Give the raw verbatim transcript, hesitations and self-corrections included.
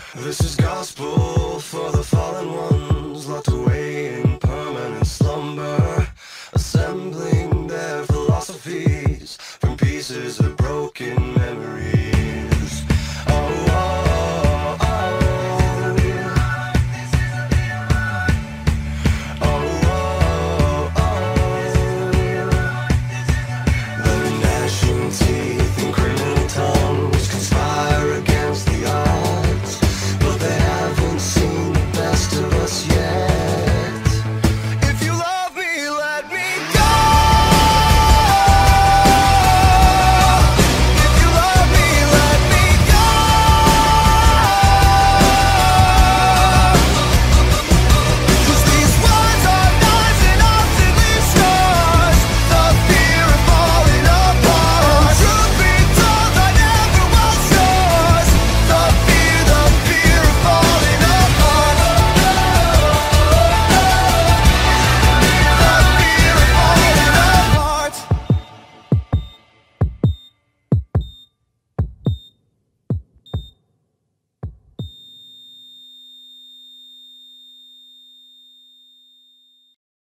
This is gospel for the fallen ones, locked away in permanent slumber, assembling their philosophies from pieces of broken